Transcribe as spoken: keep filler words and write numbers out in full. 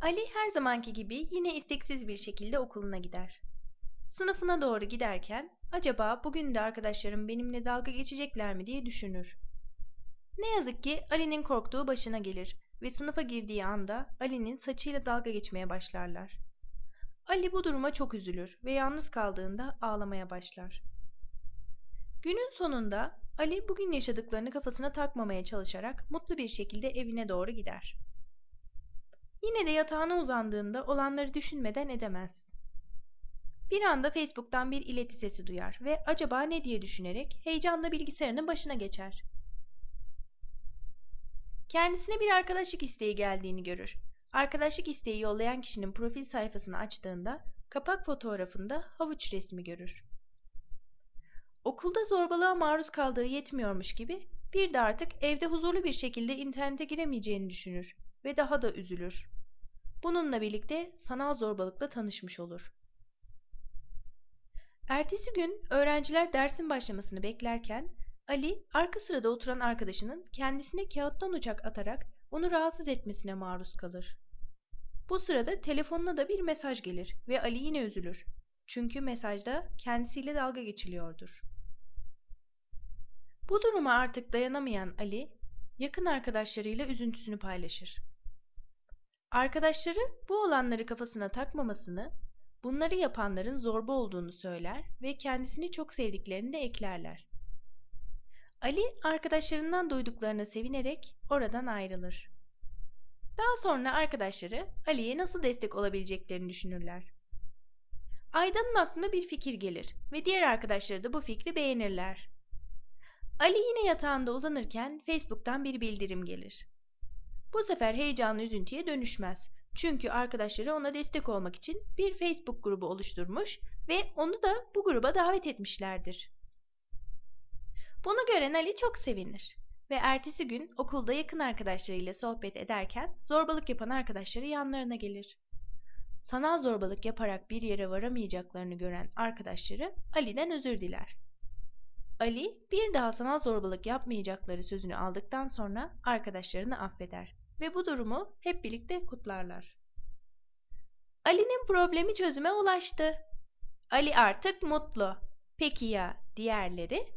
Ali her zamanki gibi yine isteksiz bir şekilde okuluna gider. Sınıfına doğru giderken acaba bugün de arkadaşlarım benimle dalga geçecekler mi diye düşünür. Ne yazık ki Ali'nin korktuğu başına gelir ve sınıfa girdiği anda Ali'nin saçıyla dalga geçmeye başlarlar. Ali bu duruma çok üzülür ve yalnız kaldığında ağlamaya başlar. Günün sonunda Ali bugün yaşadıklarını kafasına takmamaya çalışarak mutlu bir şekilde evine doğru gider. Yine de yatağına uzandığında olanları düşünmeden edemez. Bir anda Facebook'tan bir ileti sesi duyar ve acaba ne diye düşünerek heyecanla bilgisayarının başına geçer. Kendisine bir arkadaşlık isteği geldiğini görür. Arkadaşlık isteği yollayan kişinin profil sayfasını açtığında kapak fotoğrafında havuç resmi görür. Okulda zorbalığa maruz kaldığı yetmiyormuş gibi bir de artık evde huzurlu bir şekilde internete giremeyeceğini düşünür ve daha da üzülür. Bununla birlikte sanal zorbalıkla tanışmış olur. Ertesi gün öğrenciler dersin başlamasını beklerken Ali arka sırada oturan arkadaşının kendisine kağıttan uçak atarak onu rahatsız etmesine maruz kalır. Bu sırada telefonuna da bir mesaj gelir ve Ali yine üzülür. Çünkü mesajda kendisiyle dalga geçiliyordur. Bu duruma artık dayanamayan Ali, yakın arkadaşlarıyla üzüntüsünü paylaşır. Arkadaşları bu olanları kafasına takmamasını, bunları yapanların zorba olduğunu söyler ve kendisini çok sevdiklerini de eklerler. Ali arkadaşlarından duyduklarına sevinerek oradan ayrılır. Daha sonra arkadaşları Ali'ye nasıl destek olabileceklerini düşünürler. Ayda'nın aklına bir fikir gelir ve diğer arkadaşları da bu fikri beğenirler. Ali yine yatağında uzanırken Facebook'tan bir bildirim gelir. Bu sefer heyecanlı üzüntüye dönüşmez. Çünkü arkadaşları ona destek olmak için bir Facebook grubu oluşturmuş ve onu da bu gruba davet etmişlerdir. Bunu gören Ali çok sevinir ve ertesi gün okulda yakın arkadaşlarıyla sohbet ederken zorbalık yapan arkadaşları yanlarına gelir. Sanal zorbalık yaparak bir yere varamayacaklarını gören arkadaşları Ali'den özür diler. Ali bir daha sanal zorbalık yapmayacakları sözünü aldıktan sonra arkadaşlarını affeder ve bu durumu hep birlikte kutlarlar. Ali'nin problemi çözüme ulaştı. Ali artık mutlu. Peki ya diğerleri?